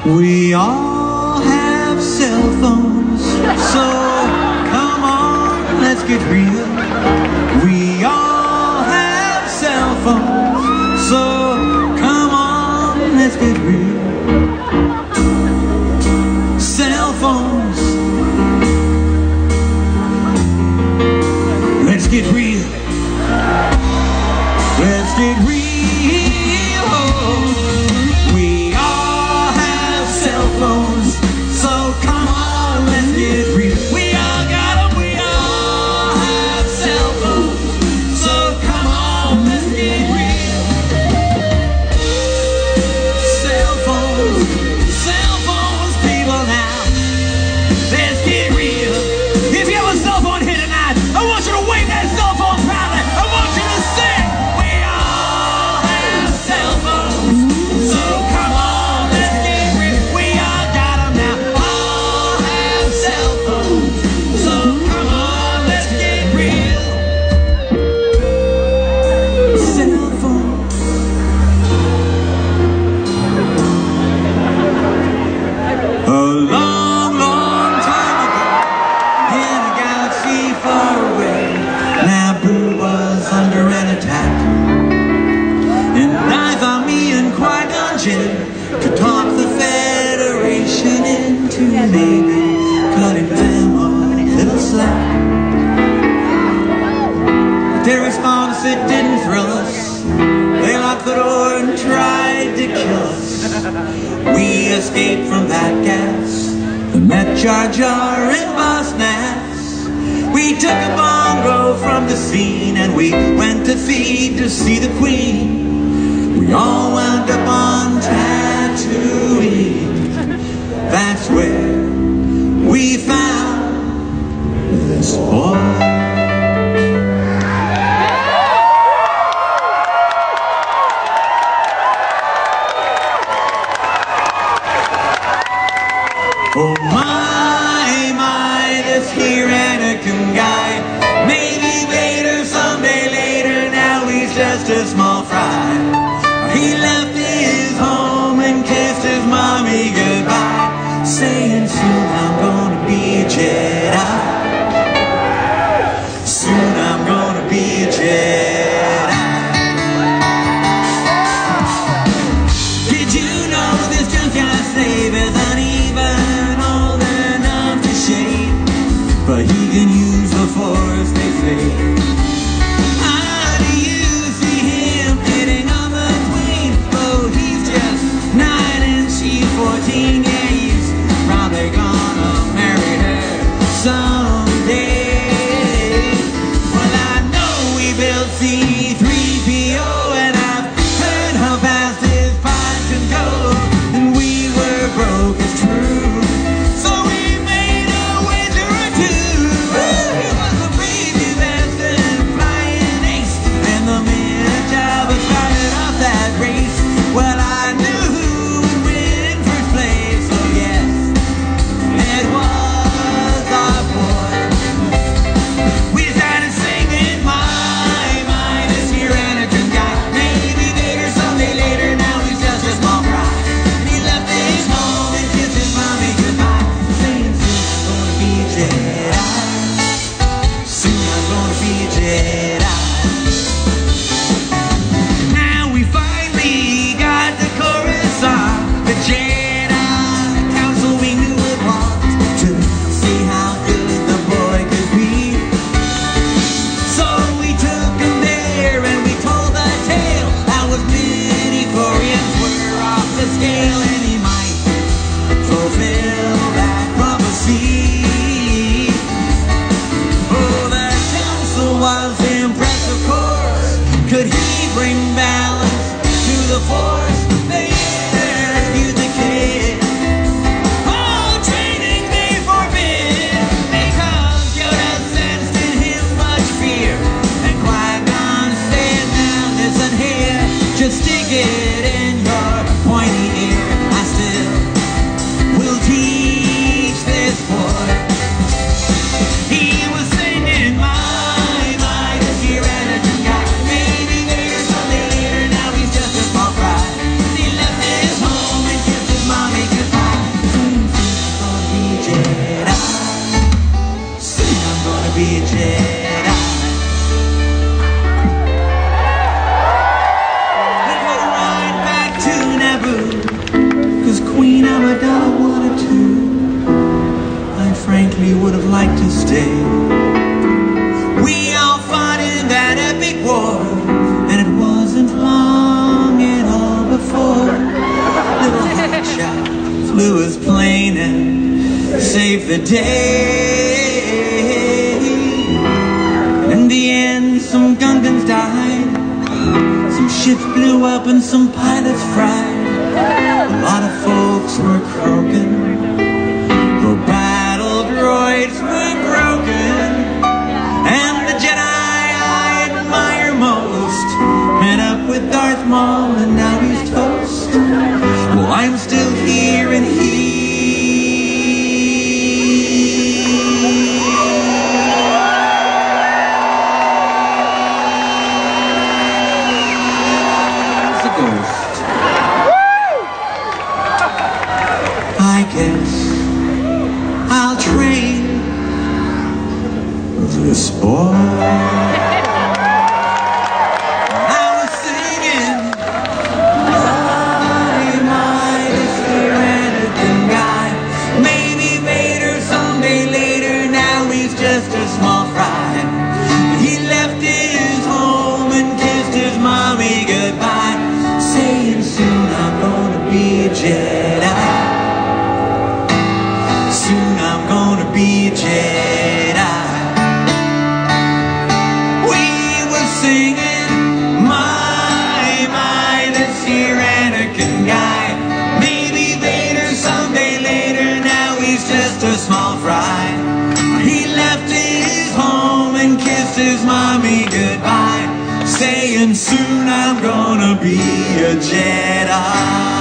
We all have cell phones, so come on, let's get real. We all have cell phones, so come on, let's get real. Cell phones, let's get real. Let's get real. We all have cell phones, so come on, let's get real. We all got them, we all have cell phones, so come on, let's get real. Cell phones, people now, let's get real. If you have a cell phone here tonight, I want you to wave that cell phone proudly. I want you to sing. We all have cell phones, so come on, let's get real. We all got them now. All have cell phones, so come on, let's get real. Cell phone. A long, long time ago, in a galaxy far away, Naboo was under an attack. And I thought me and Qui-Gon Jinn could talk the Federation into maybe cutting them a little slack. But their response, it didn't thrill us. They locked the door and tried to kill us. We escaped from that gas and met Jar Jar and Boss Nass. We took a bongo from the scene and we went to feed to see the Queen. We all wound up on Tatooine. That's where we found this boy. Oh my, this here Anakin guy. Maybe later, someday later, now he's just a small fry. He left his home and kissed his mommy goodbye, saying soon I'm gonna be a Jedi. Soon I'm gonna be a Jedi. Did you know this junkyard slave isn't even old enough to shave? But he can use the Force, they say. How do you see him hitting on the Queen? Oh, he's just 9 and she's 14. Yeah, he's probably gonna marry her someday. Well, I know we built C-3PO, and I've heard how fast his pod can go. And we were broke, it's true. So we made a wager or two. He was the baby best and flying ace, and the minute Jabba started off that race, well, I knew who would win first place. So yes, it was our boy. We started singing my, this here Anakin guy. Maybe later, someday later, now he's just a small fry. And he left his home and kissed his mommy goodbye, saying soon I'm gonna be a Jedi. Soon I'm gonna be a Jedi. Now we finally got the chorus on. The Jedi Council we knew would want to see how good the boy could be. So we took him there and we told the tale how his midi-chlorians were off the scale, and he might fulfill that prophecy. Oh, the council was impressed, of course. Could he bring balance to the Force? They interviewed the kid. Oh, training they forbid, because Yoda sensed in him much fear. And Qui-Gon said, now listen here, just stick it in your pointy ear. I still will teach this boy. He was singing my, this here Anakin guy. Maybe later, someday later, now he's just a small fry. He left his home and kissed his mommy goodbye. save the day. And in the end, some Gungans died, some ships blew up and some pilots fried. A lot of folks were croaking, the battle droids were broken, and the Jedi I admire most met up with Darth Maul and now he's toast. Well, I'm still here and he I'll train this boy. I was singing, my this Anakin guy. Maybe later, someday later, now he's just a small fry. He left his home and kissed his mommy goodbye, saying soon I'm gonna be a Jedi. Soon I'm gonna be a Jedi. We were singing, my, this here Anakin guy. Maybe later, someday later, now he's just a small fry. He left his home and kissed his mommy goodbye, saying soon I'm gonna be a Jedi.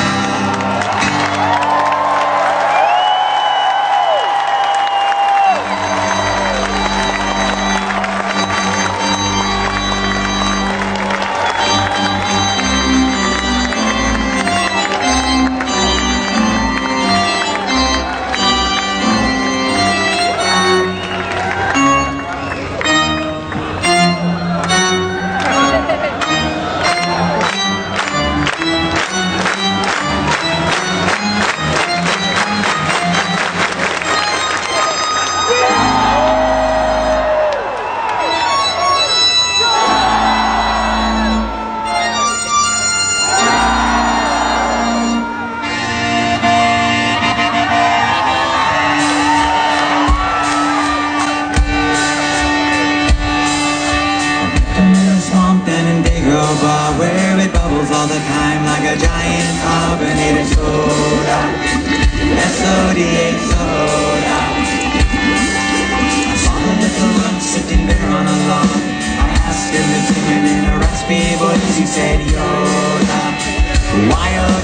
Where it bubbles all the time like a giant carbonated soda, S-O-D-A soda. I saw a little runt sitting there on a log. I asked him to sing it in a raspy voice. He said, Yoda, why